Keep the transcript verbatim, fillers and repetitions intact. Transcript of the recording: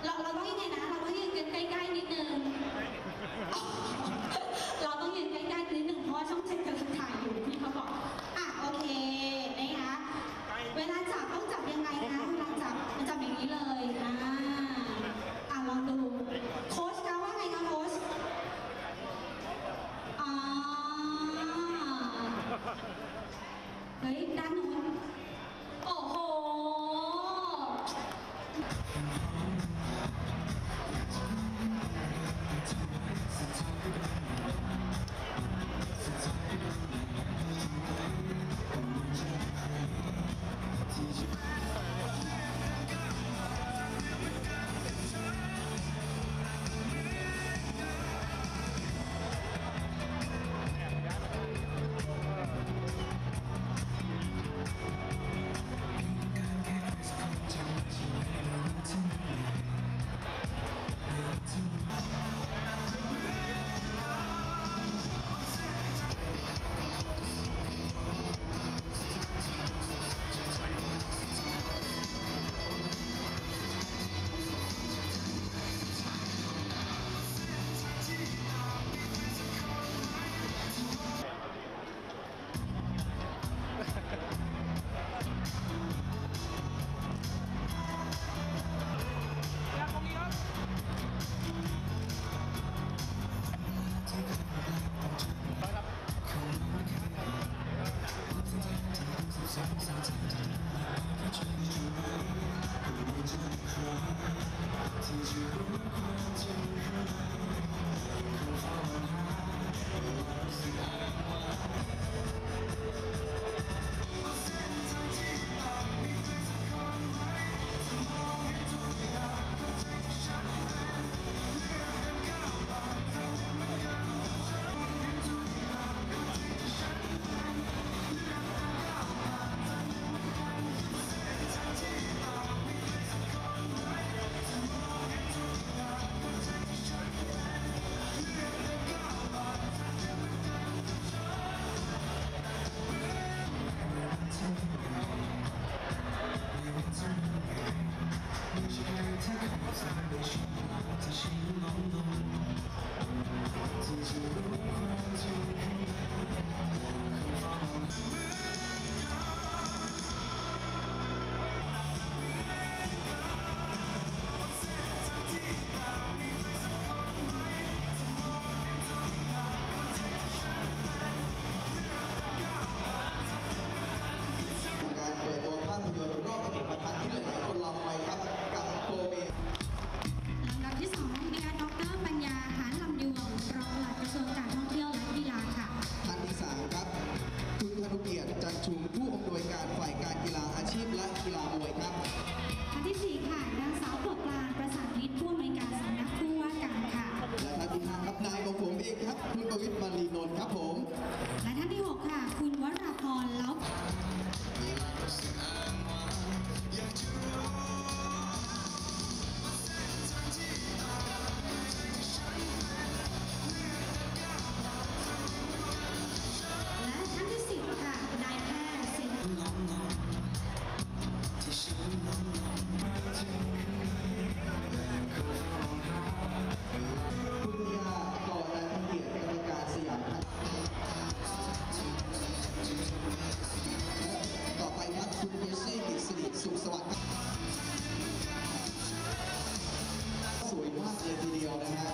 เราเราต้องยังไงนะเราต้องยืนกันใกล้ๆนิดนึงเราต้องยืนใกล้ๆนิดนึงเพราะว่าช่องเจ็ดกำลังถ่ายอยู่พี่เขาบอกอ่ะโอเคนะคะเวลาจับต้องจับยังไงนะเวลาจับมันจับอย่างนี้เลยอ่าอ่ะลองดูโค้ชคะว่าไงคะโค้ชอ่าเฮ้ยด้านนู้นโอ้โหจันชุมผู้อำนวยการฝ่ายการกีฬาอาชีพและกีฬามวยครับท่านที่สี่ค่ะนางสาวโปรดปรานประสานมิตรผู้อำนวยการสำนักผู้ว่าการค่ะและท่านที่ห้าครับนายของผมเองครับคุณประวิตรมารีนนท์ครับผมและท่านที่หกค่ะคุณวราพรเล้าสุขสวัสดิ์สวยมากเลยทีเดียวนะฮะ